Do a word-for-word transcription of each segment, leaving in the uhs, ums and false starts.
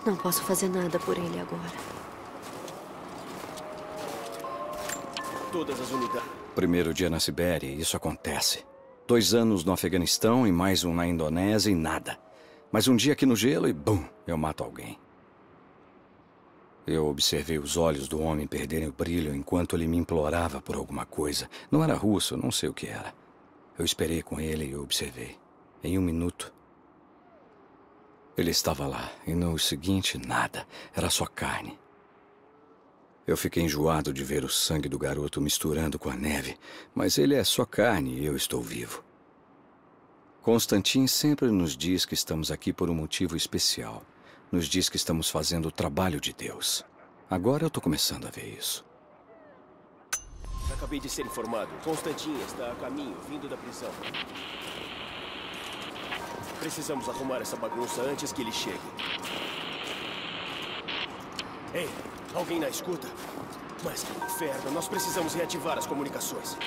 Não posso fazer nada por ele agora. Todas as unidades. Primeiro dia na Sibéria, isso acontece. Dois anos no Afeganistão e mais um na Indonésia e nada. Mas um dia aqui no gelo e bum, eu mato alguém. Eu observei os olhos do homem perderem o brilho enquanto ele me implorava por alguma coisa. Não era russo, não sei o que era. Eu esperei com ele e observei. Em um minuto, ele estava lá. E no seguinte, nada. Era só carne. Eu fiquei enjoado de ver o sangue do garoto misturando com a neve. Mas ele é só carne e eu estou vivo. Constantin sempre nos diz que estamos aqui por um motivo especial. Nos diz que estamos fazendo o trabalho de Deus. Agora eu estou começando a ver isso. Acabei de ser informado. Constantin está a caminho, vindo da prisão. Precisamos arrumar essa bagunça antes que ele chegue. Ei, alguém na escuta? Mas que inferno, nós precisamos reativar as comunicações.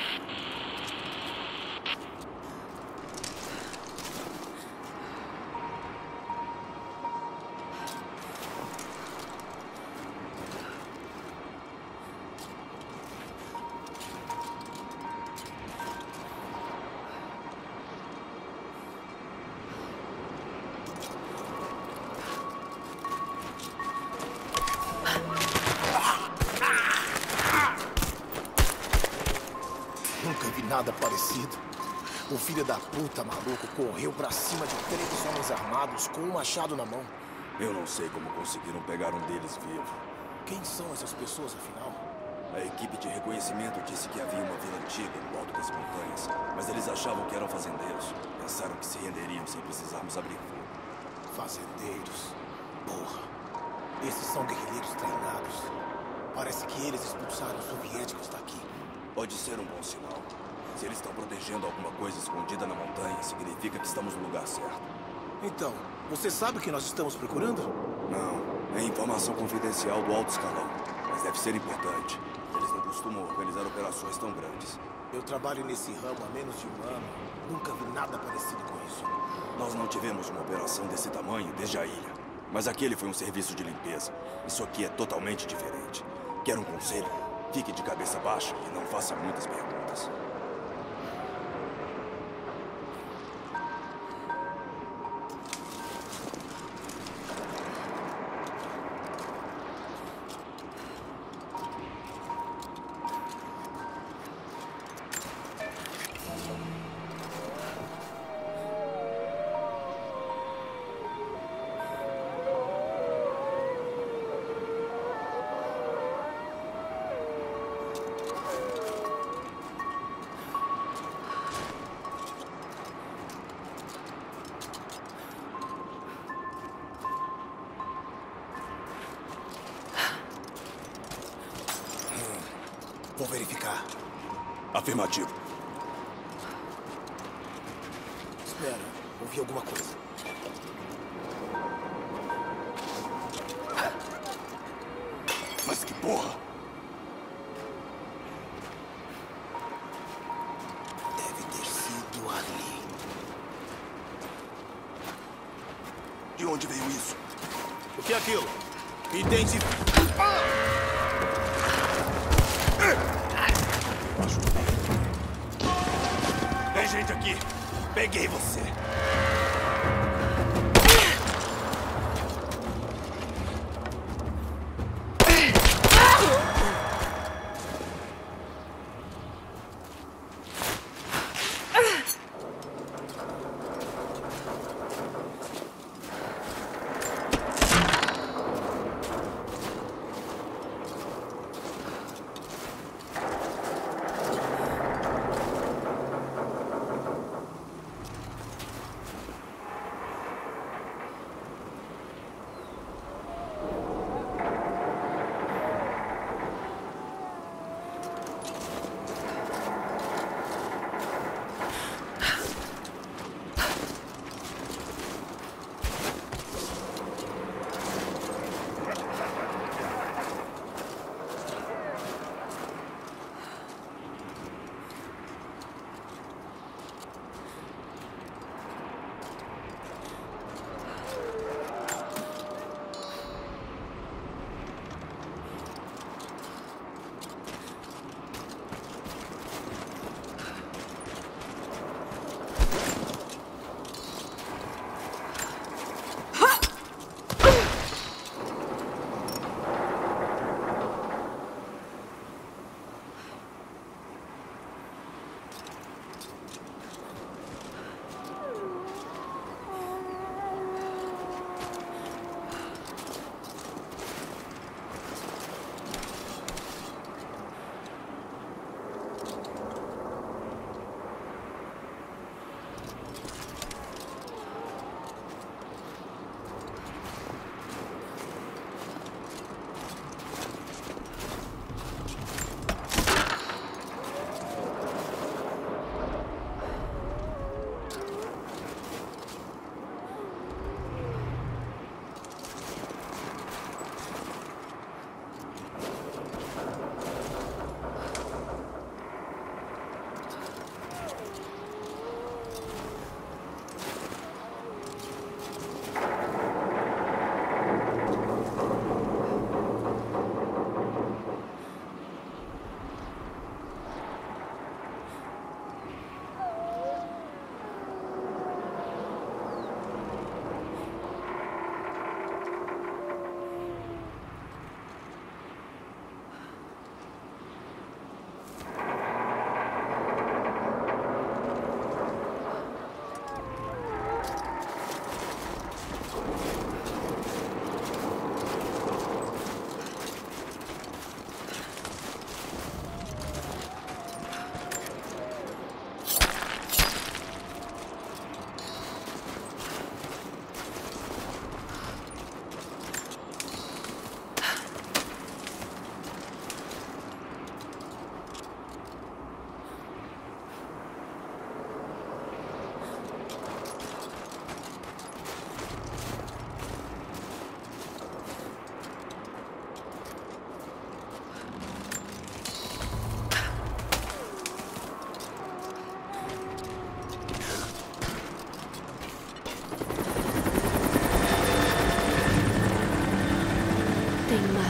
Nada parecido. O filho da puta maluco correu pra cima de três homens armados com um machado na mão. Eu não sei como conseguiram pegar um deles vivo. Quem são essas pessoas, afinal? A equipe de reconhecimento disse que havia uma vila antiga no alto das montanhas, mas eles achavam que eram fazendeiros. Pensaram que se renderiam sem precisarmos abrir fogo. Fazendeiros? Porra. Esses são guerrilheiros treinados. Parece que eles expulsaram os soviéticos daqui. Pode ser um bom sinal. Se eles estão protegendo alguma coisa escondida na montanha, significa que estamos no lugar certo. Então, você sabe o que nós estamos procurando? Não, é informação confidencial do alto escalão. Mas deve ser importante. Eles não costumam organizar operações tão grandes. Eu trabalho nesse ramo há menos de um ano. Nunca vi nada parecido com isso. Nós não tivemos uma operação desse tamanho desde a ilha. Mas aquele foi um serviço de limpeza. Isso aqui é totalmente diferente. Quer um conselho? Fique de cabeça baixa e não faça muitas perguntas. Vou verificar. Afirmativo. Espera, ouvi alguma coisa. Mas que porra! Deve ter sido ali. De onde veio isso? O que é aquilo? Identifique. Tem gente aqui. Peguei você.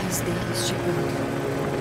naves deles chegando.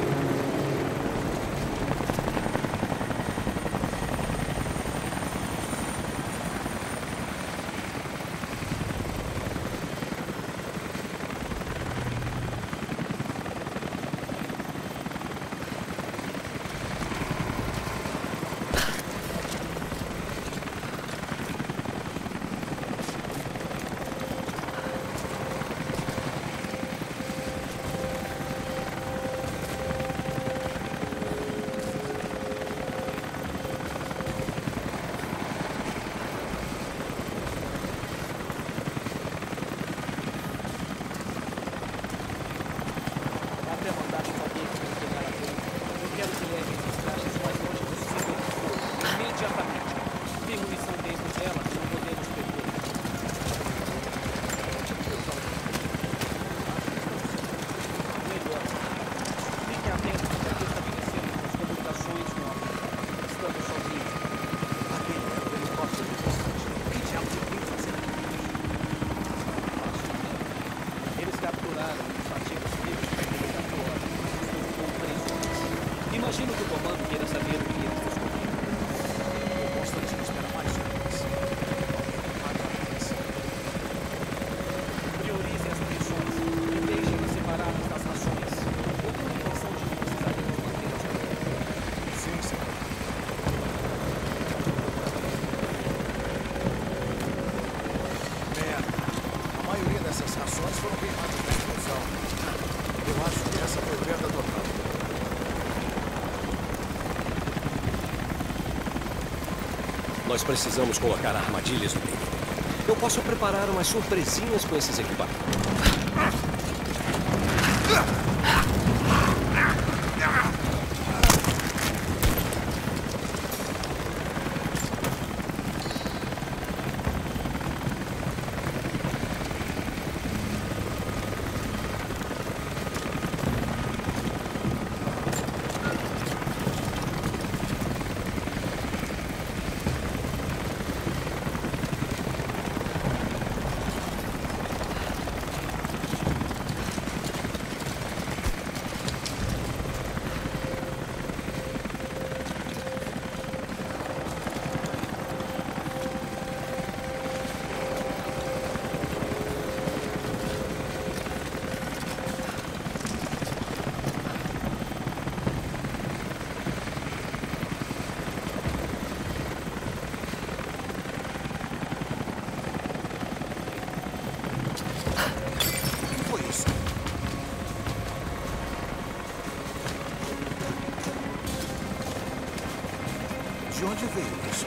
Imagino que o comando queira saber o que eles descobriram. O Constantino espera mais homens. Priorize as missões e deixem-nas separadas das nações. Eu tenho a impressão de que precisaremos mantê-las juntas. Sim, senhor. Merda. A maioria dessas nações foram queimadas na explosão. Eu acho que essa foi perda total. Nós precisamos colocar armadilhas no meio. Eu posso preparar umas surpresinhas com esses equipamentos. De onde veio isso?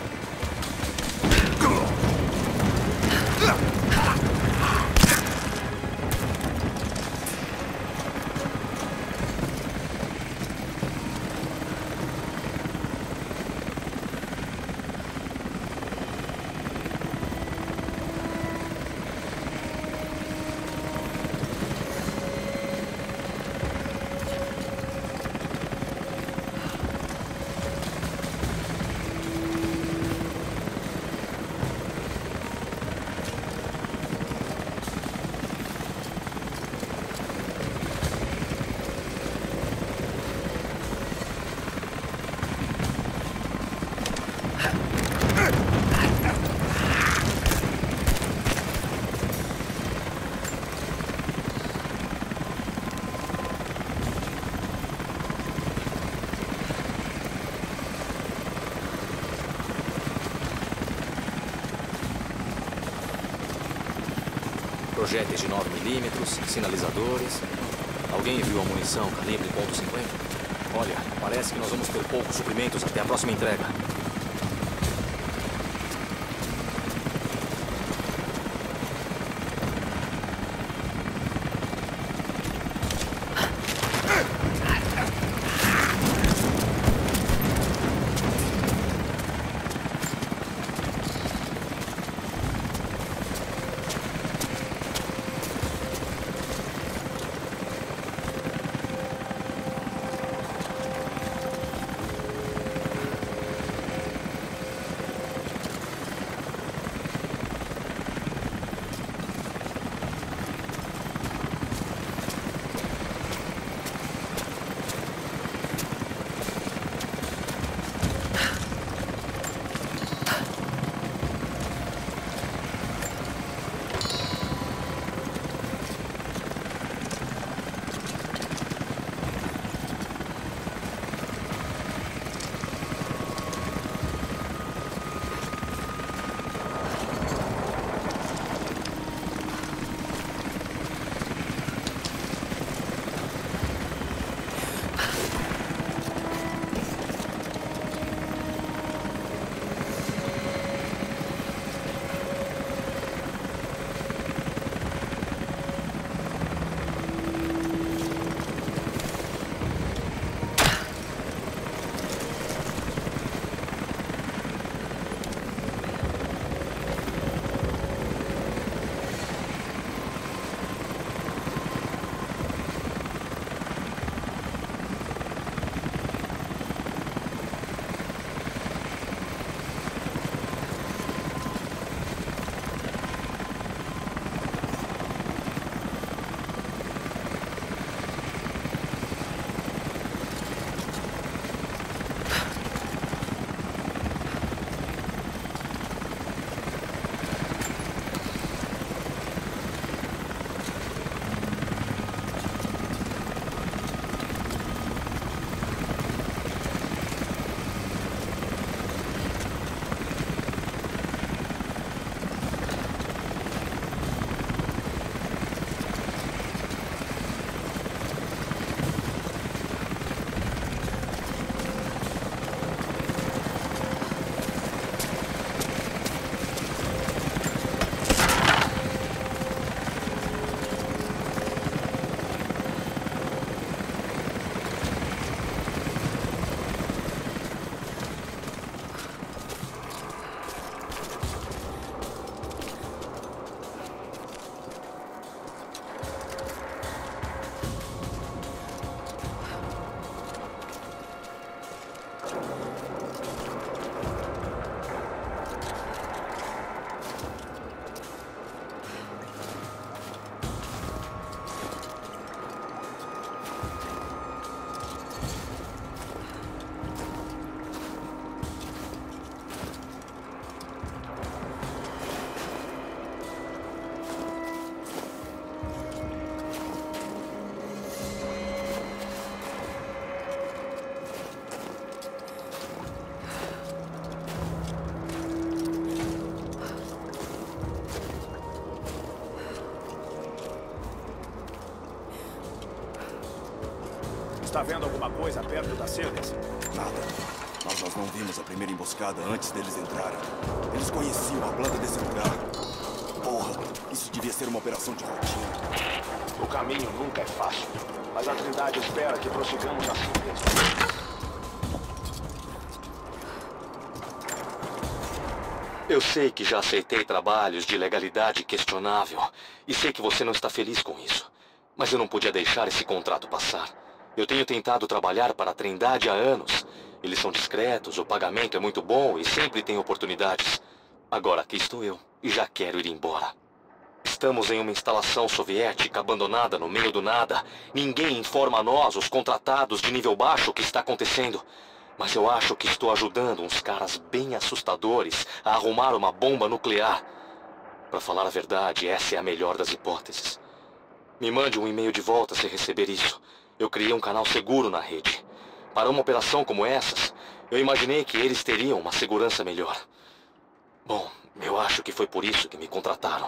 Projéteis de nove milímetros, sinalizadores. Alguém viu a munição calibre ponto cinquenta? Olha, parece que nós vamos ter poucos suprimentos até a próxima entrega. Está vendo alguma coisa perto da Celes? Nada. Mas nós não vimos a primeira emboscada antes deles entrarem. Eles conheciam a planta desse lugar. Porra, isso devia ser uma operação de rotina. O caminho nunca é fácil, mas a Trindade espera que prossigamos assim mesmo. Eu sei que já aceitei trabalhos de legalidade questionável. E sei que você não está feliz com isso. Mas eu não podia deixar esse contrato passar. Eu tenho tentado trabalhar para a Trindade há anos. Eles são discretos, o pagamento é muito bom e sempre tem oportunidades. Agora aqui estou eu e já quero ir embora. Estamos em uma instalação soviética abandonada no meio do nada. Ninguém informa a nós, os contratados de nível baixo, o que está acontecendo. Mas eu acho que estou ajudando uns caras bem assustadores a arrumar uma bomba nuclear. Para falar a verdade, essa é a melhor das hipóteses. Me mande um e-mail de volta se receber isso. Eu criei um canal seguro na rede. Para uma operação como essas, eu imaginei que eles teriam uma segurança melhor. Bom, eu acho que foi por isso que me contrataram.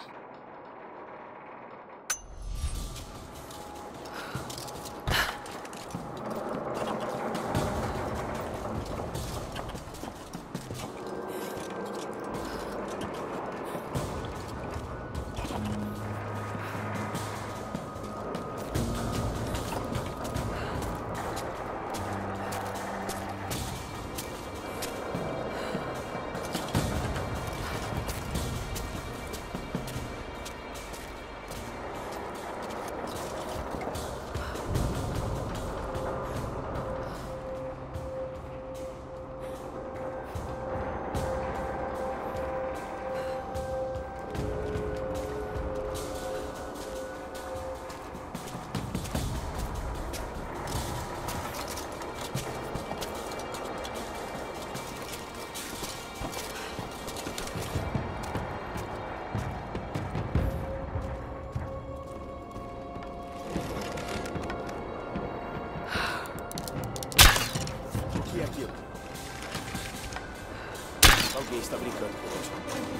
Alguém está brincando conosco.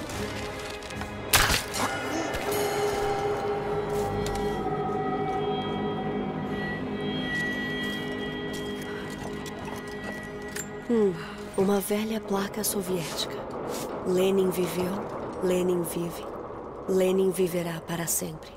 Hum, uma velha placa soviética. Lenin viveu, Lenin vive, Lenin viverá para sempre.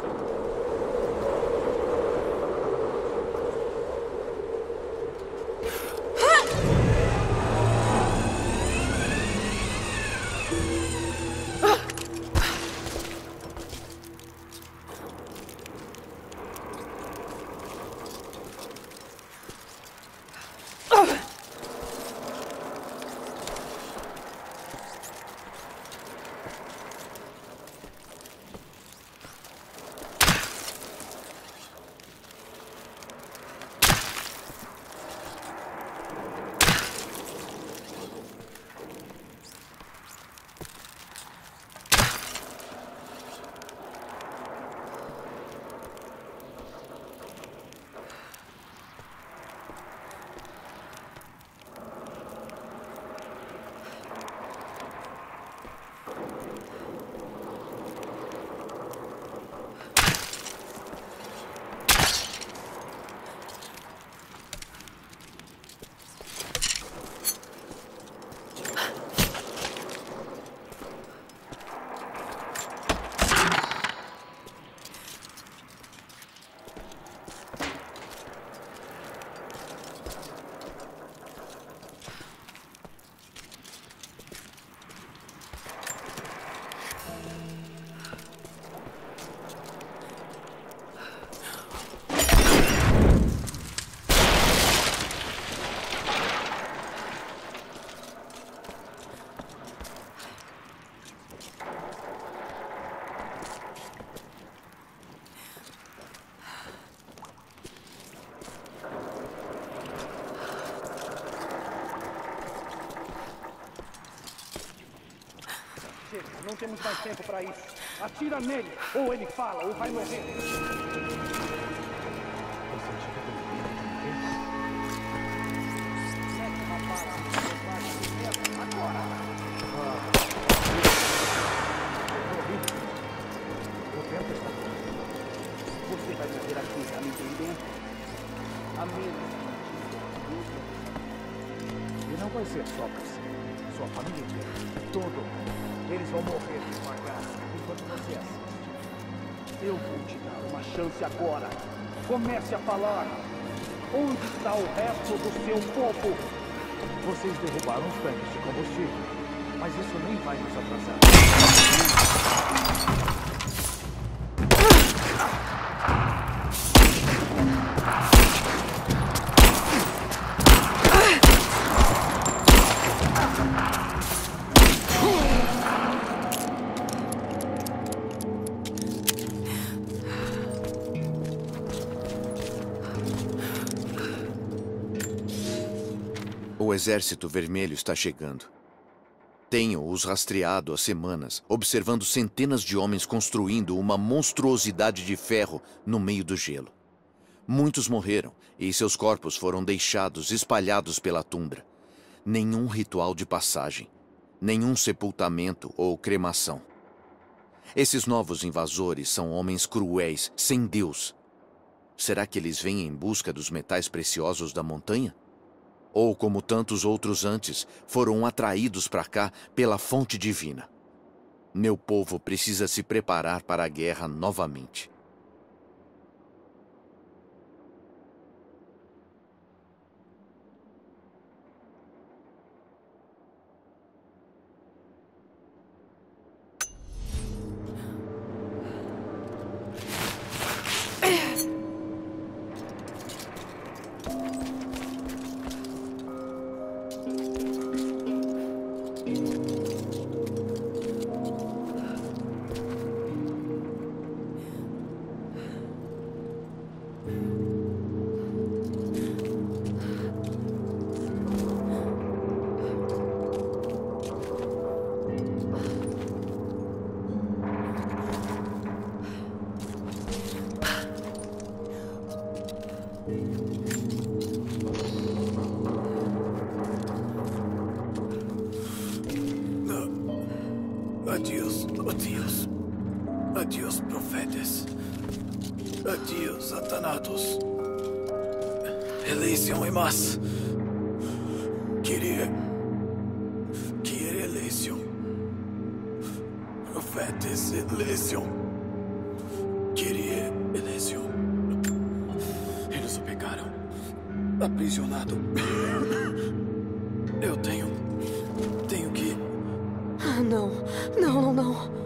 Não temos mais tempo para isso. Atira nele, ou ele fala, ou vai morrer. Agora! O vento está aqui. Você vai morrer aqui, tá me entendendo? A menos. E não vai ser só você. Sua família inteira. Todo mundo. Eles vão morrer devagar enquanto você assiste. Eu vou te dar uma chance agora. Comece a falar. Onde está o resto do seu povo? Vocês derrubaram os tanques de combustível, mas isso nem vai nos atrasar. O Exército Vermelho está chegando. Tenho-os rastreado há semanas, observando centenas de homens construindo uma monstruosidade de ferro no meio do gelo. Muitos morreram e seus corpos foram deixados espalhados pela tundra. Nenhum ritual de passagem, nenhum sepultamento ou cremação. Esses novos invasores são homens cruéis, sem Deus. Será que eles vêm em busca dos metais preciosos da montanha? Ou, como tantos outros antes, foram atraídos para cá pela fonte divina? Meu povo precisa se preparar para a guerra novamente. Adiós, adiós. Adiós, profetas. Adiós, atanados. Elysion e más. Queria... Queria Elysion. Profetas Elysion. Queria... aprisionado. Eu tenho... tenho que... Ah, não. Não, não, não.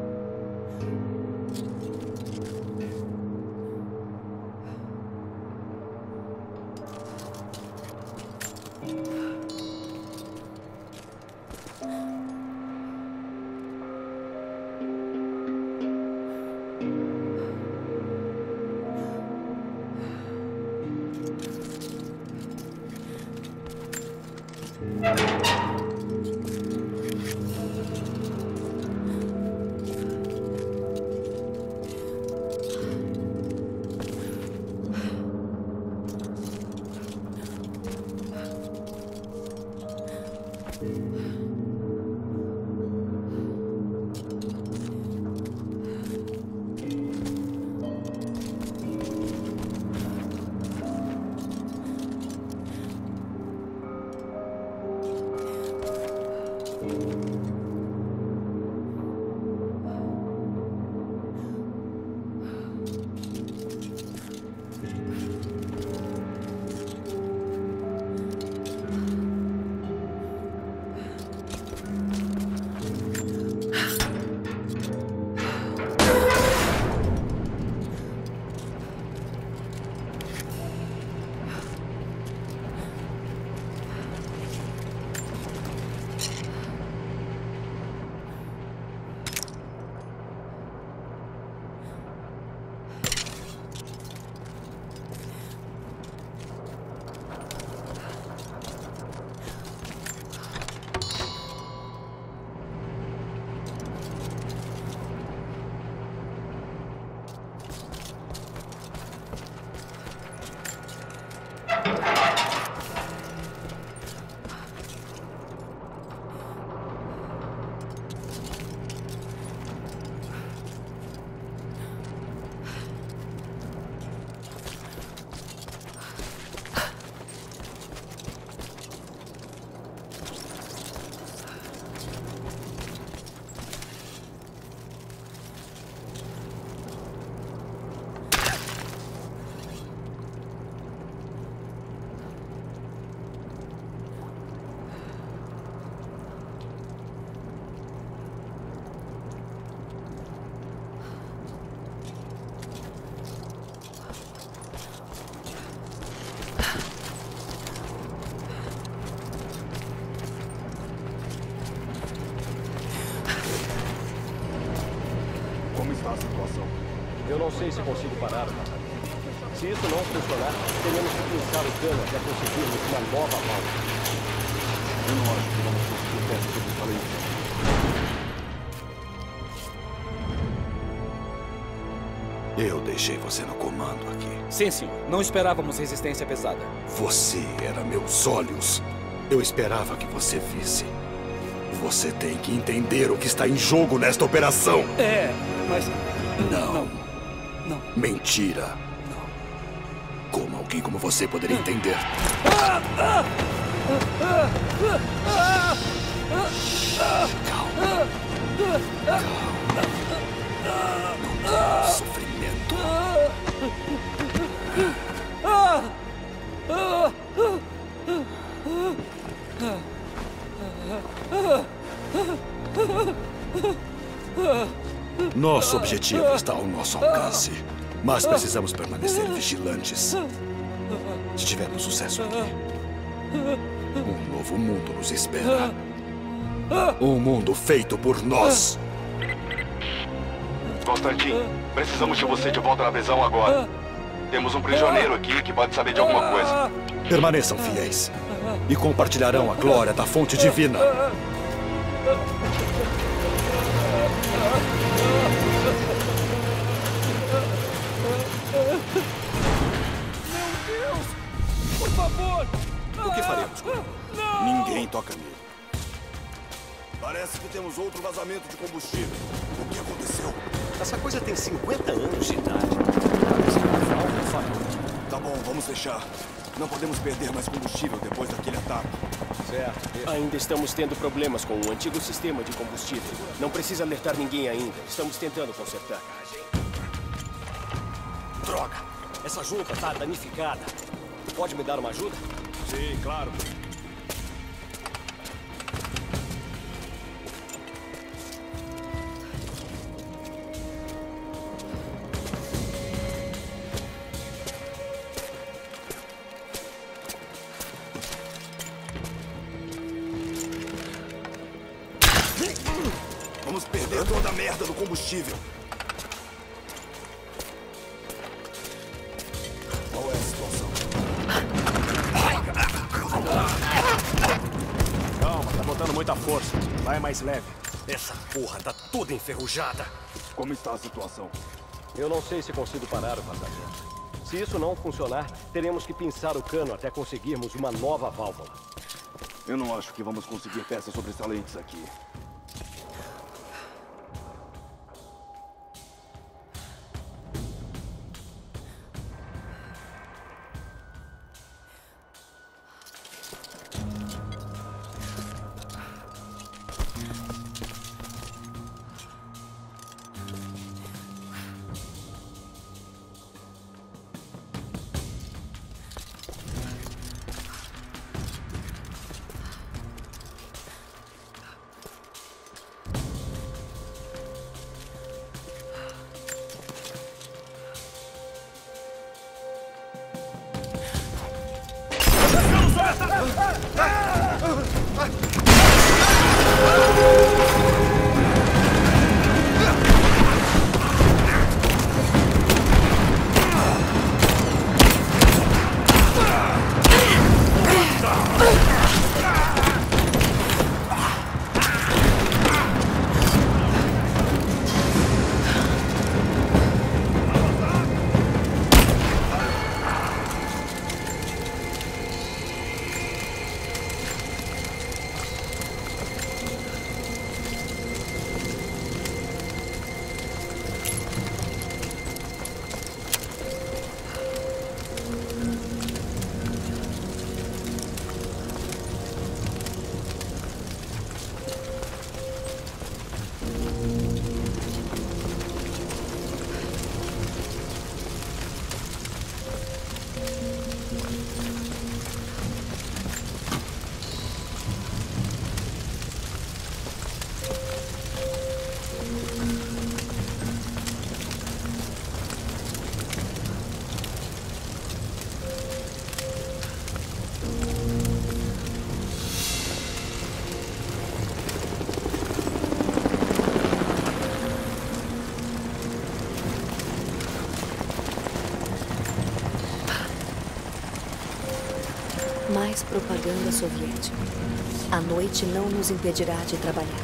Eu não sei se consigo parar. Se isso não funcionar, teremos que pinçar o cano até conseguirmos uma nova volta. Eu não acho que vamos conseguir perto do valente. Eu deixei você no comando aqui. Sim, senhor. Não esperávamos resistência pesada. Você era meus olhos. Eu esperava que você visse. Você tem que entender o que está em jogo nesta operação. É, mas... Não. Não. Não. Mentira. Não. Como alguém como você poderia entender? Calma. Calma. Não tenha sofrimento. Nosso objetivo está ao nosso alcance, mas precisamos permanecer vigilantes. Se tivermos sucesso aqui, um novo mundo nos espera. Um mundo feito por nós. Constantin, precisamos de você de volta na prisão agora. Temos um prisioneiro aqui que pode saber de alguma coisa. Permaneçam fiéis e compartilharão a glória da fonte divina. Por favor! O que faremos? Ninguém toca nele. Parece que temos outro vazamento de combustível. O que aconteceu? Essa coisa tem cinquenta anos de idade. Algo falhou. Tá bom, vamos fechar. Não podemos perder mais combustível depois daquele ataque. Certo. Ainda estamos tendo problemas com o antigo sistema de combustível. Não precisa alertar ninguém ainda. Estamos tentando consertar. Droga! Essa junta tá danificada. Pode me dar uma ajuda? Sim, claro. Vamos perder toda a merda do combustível. Qual é a situação? Calma, tá botando muita força. Vai mais leve. Essa porra tá toda enferrujada. Como está a situação? Eu não sei se consigo parar o vazamento. Se isso não funcionar, teremos que pinçar o cano até conseguirmos uma nova válvula. Eu não acho que vamos conseguir peças sobressalentes aqui. Mais propaganda soviética. A noite não nos impedirá de trabalhar.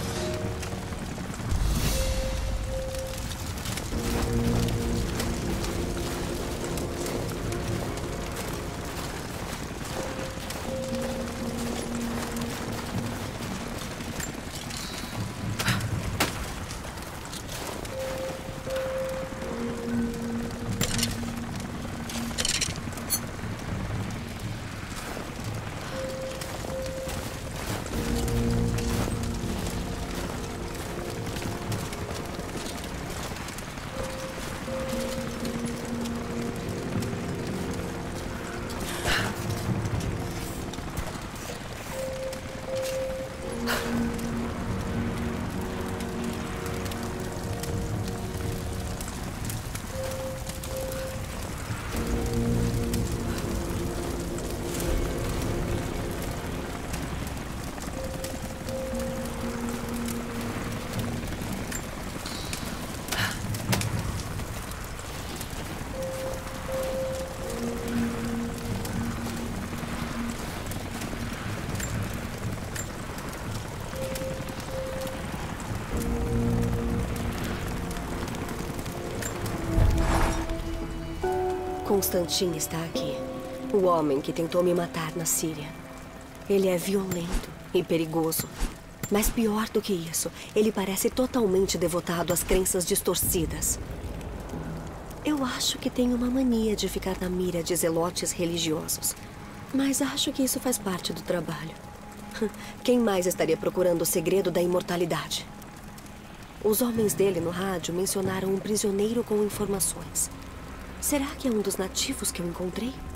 Konstantin está aqui. O homem que tentou me matar na Síria. Ele é violento e perigoso. Mas pior do que isso, ele parece totalmente devotado às crenças distorcidas. Eu acho que tem uma mania de ficar na mira de zelotes religiosos. Mas acho que isso faz parte do trabalho. Quem mais estaria procurando o segredo da imortalidade? Os homens dele no rádio mencionaram um prisioneiro com informações. Será que é um dos nativos que eu encontrei?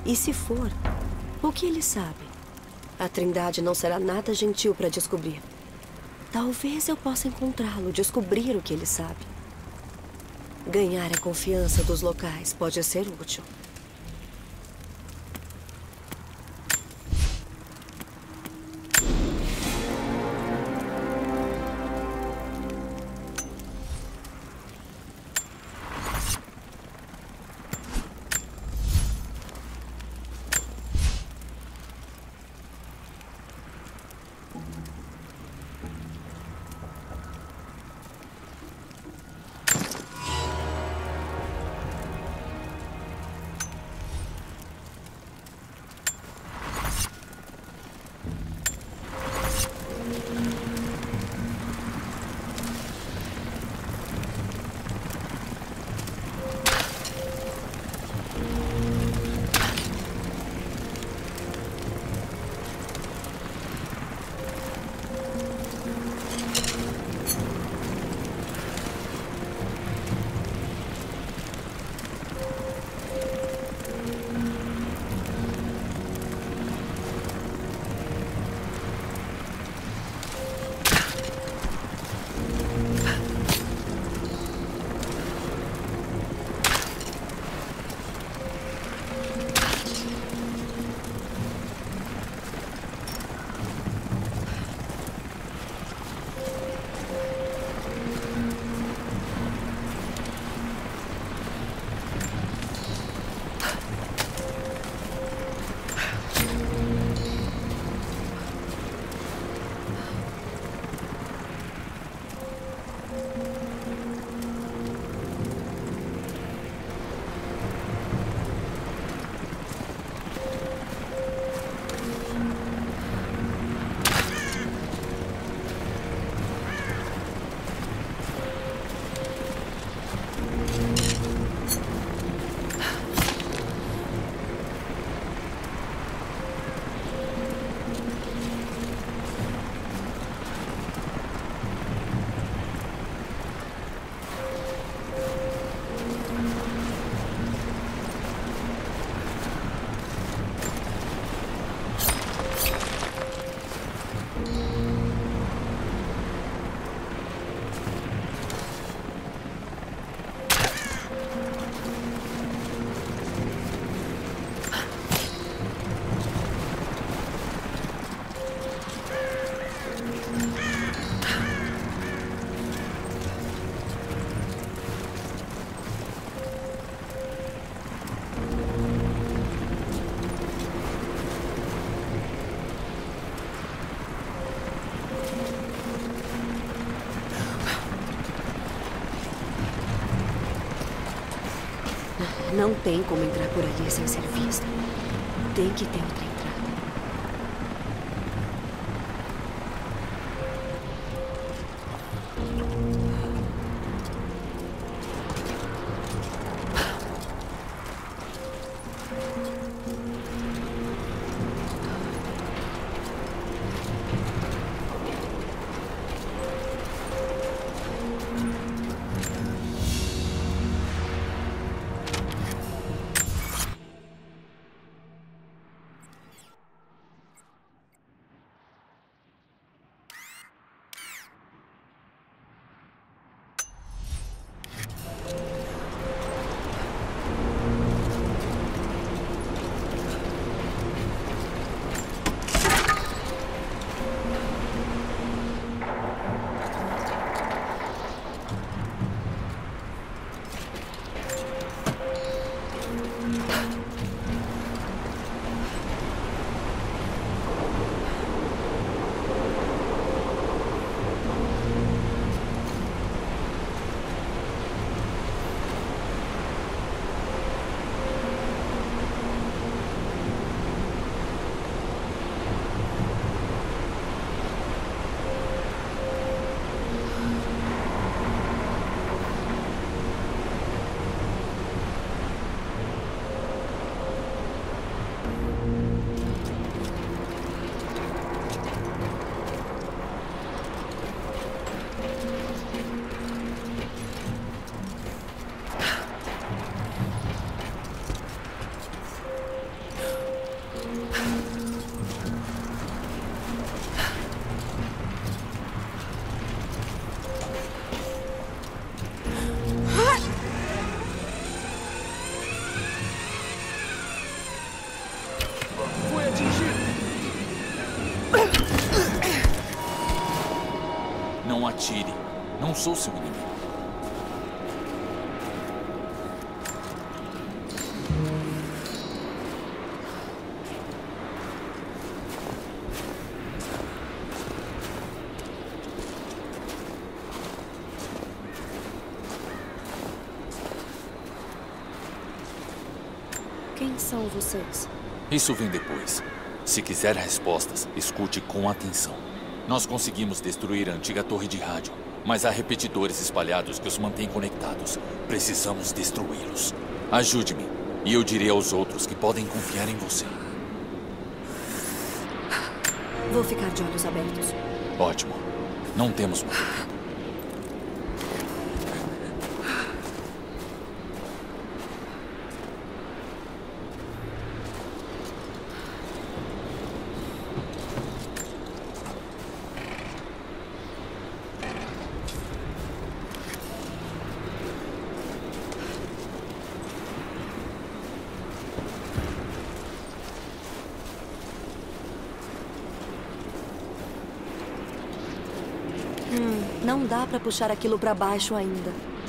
E se for, o que ele sabe? A Trindade não será nada gentil para descobrir. Talvez eu possa encontrá-lo, descobrir o que ele sabe. Ganhar a confiança dos locais pode ser útil. Não tem como entrar por ali sem ser vista. Tem que ter outra entrada. atire. Não sou seu inimigo. Quem são vocês? Isso vem depois. Se quiser respostas, escute com atenção. Nós conseguimos destruir a antiga torre de rádio, mas há repetidores espalhados que os mantêm conectados. Precisamos destruí-los. Ajude-me, e eu direi aos outros que podem confiar em você. Vou ficar de olhos abertos. Ótimo. Não temos muito tempo. Hum, não dá pra puxar aquilo pra baixo ainda.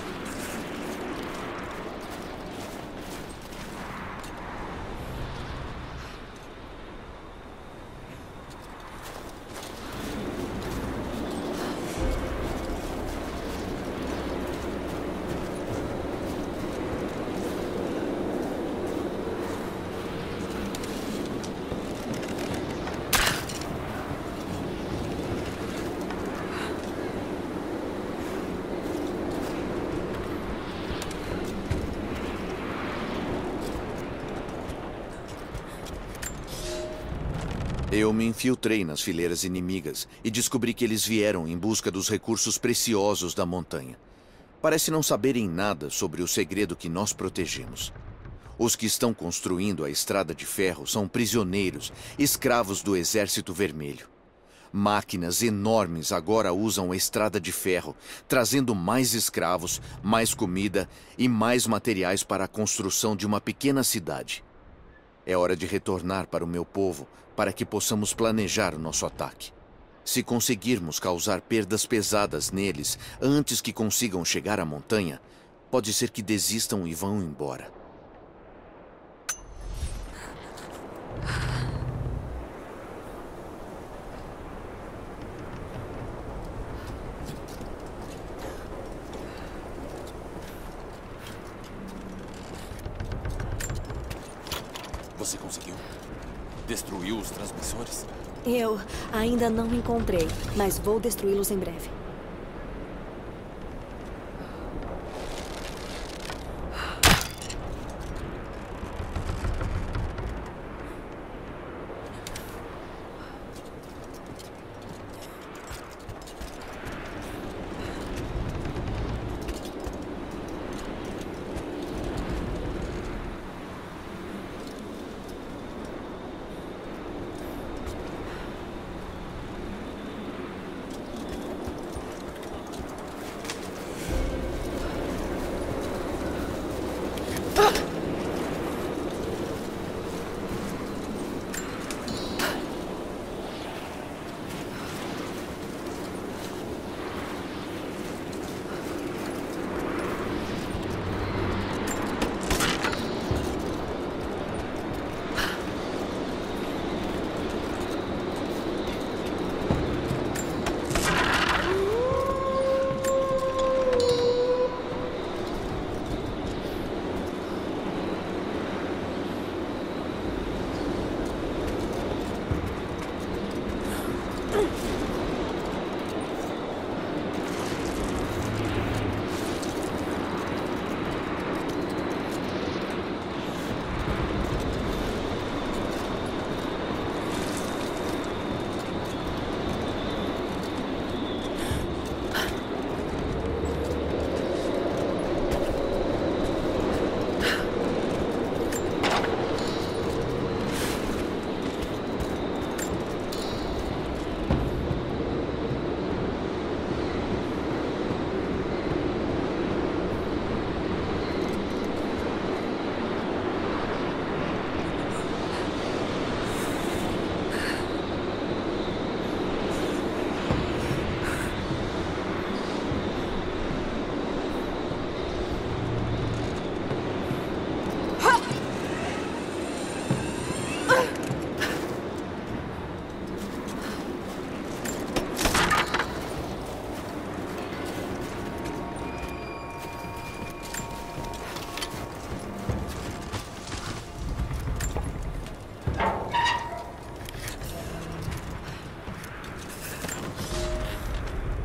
Eu me infiltrei nas fileiras inimigas e descobri que eles vieram em busca dos recursos preciosos da montanha. Parece não saberem nada sobre o segredo que nós protegemos. Os que estão construindo a Estrada de Ferro são prisioneiros, escravos do Exército Vermelho. Máquinas enormes agora usam a Estrada de Ferro, trazendo mais escravos, mais comida e mais materiais para a construção de uma pequena cidade. É hora de retornar para o meu povo para que possamos planejar o nosso ataque. Se conseguirmos causar perdas pesadas neles antes que consigam chegar à montanha, pode ser que desistam e vão embora. Você conseguiu? Destruiu os transmissores? Eu ainda não encontrei, mas vou destruí-los em breve.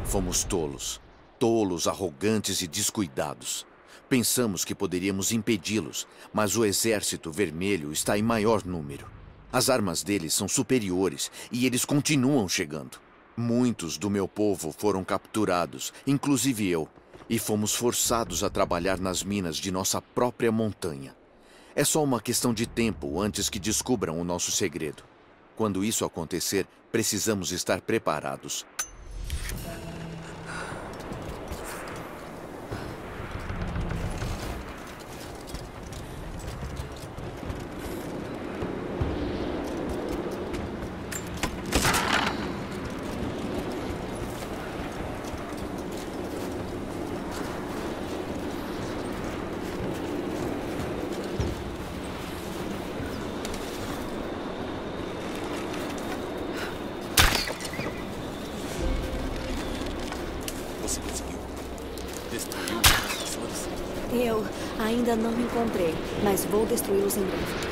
Fomos tolos. Tolos, arrogantes e descuidados. Pensamos que poderíamos impedi-los, mas o Exército Vermelho está em maior número. As armas deles são superiores e eles continuam chegando. Muitos do meu povo foram capturados, inclusive eu, e fomos forçados a trabalhar nas minas de nossa própria montanha. É só uma questão de tempo antes que descubram o nosso segredo. Quando isso acontecer, precisamos estar preparados. Eu ainda não encontrei, mas vou destruí-los em breve.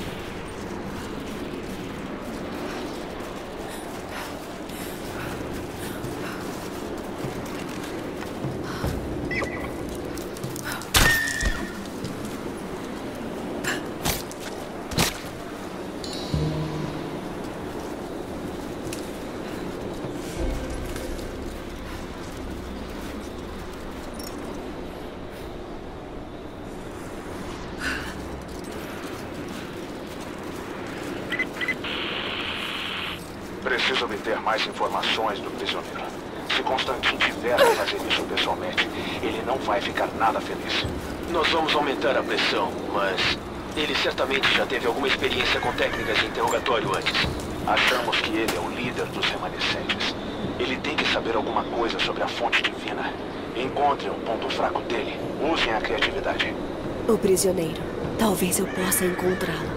Preciso obter mais informações do prisioneiro. Se Constantin tiver a fazer isso pessoalmente, ele não vai ficar nada feliz. Nós vamos aumentar a pressão, mas ele certamente já teve alguma experiência com técnicas de interrogatório antes. Achamos que ele é o líder dos remanescentes. Ele tem que saber alguma coisa sobre a fonte divina. Encontrem o ponto fraco dele. Usem a criatividade. O prisioneiro. Talvez eu possa encontrá-lo.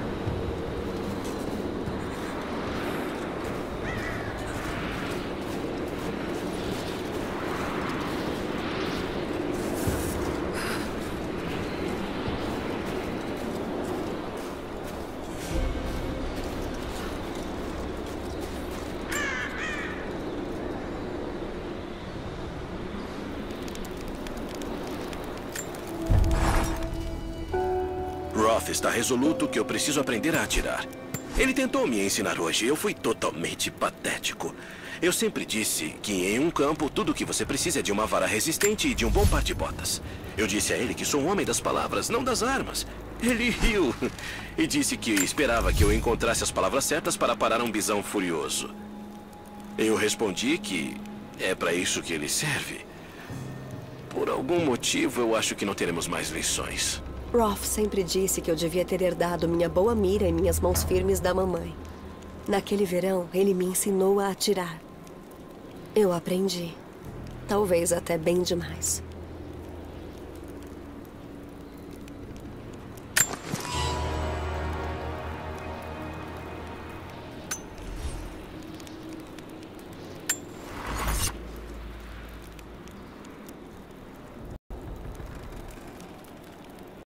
Roth está resoluto que eu preciso aprender a atirar. Ele tentou me ensinar hoje e eu fui totalmente patético. Eu sempre disse que em um campo tudo o que você precisa é de uma vara resistente e de um bom par de botas. Eu disse a ele que sou um homem das palavras, não das armas. Ele riu e disse que esperava que eu encontrasse as palavras certas para parar um bisão furioso. Eu respondi que é para isso que ele serve. Por algum motivo, eu acho que não teremos mais lições. Roth sempre disse que eu devia ter herdado minha boa mira e minhas mãos firmes da mamãe. Naquele verão, ele me ensinou a atirar. Eu aprendi. Talvez até bem demais.